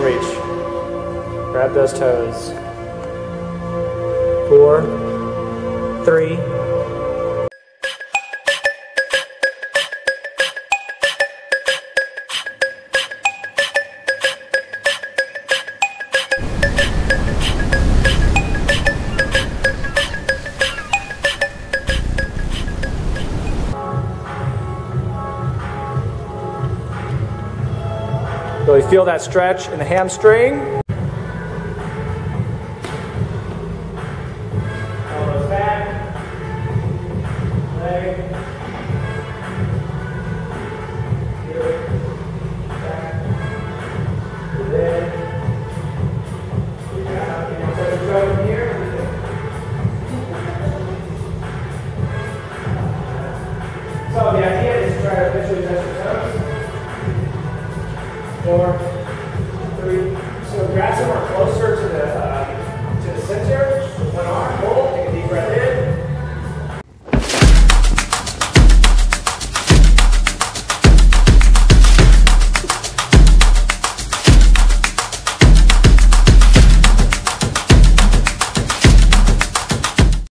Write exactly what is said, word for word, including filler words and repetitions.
reach. Grab those toes. Four, three, really feel that stretch in the hamstring. Elbows back. Leg. Here. Back. Breathe in. Breathe out. Can you set the toe from here? So the idea is to try to eventually touch your toes. Four, three, so grab somewhere closer